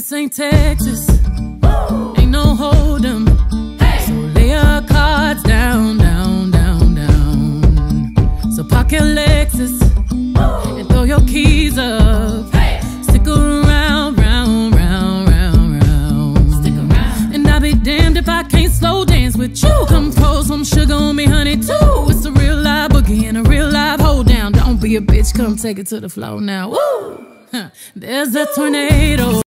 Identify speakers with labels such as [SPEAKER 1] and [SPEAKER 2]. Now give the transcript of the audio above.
[SPEAKER 1] This ain't Texas, ain't no hold'em. So lay your cards down, down, down, down. So park your Lexus and throw your keys up. Stick around, round, round, round, round. Stick around. And I'll be damned if I can't slow dance with you. Come pour some sugar on me, honey, too. It's a real live boogie and a real live hold down. Don't be a bitch, come take it to the floor now. Woo! There's a tornado.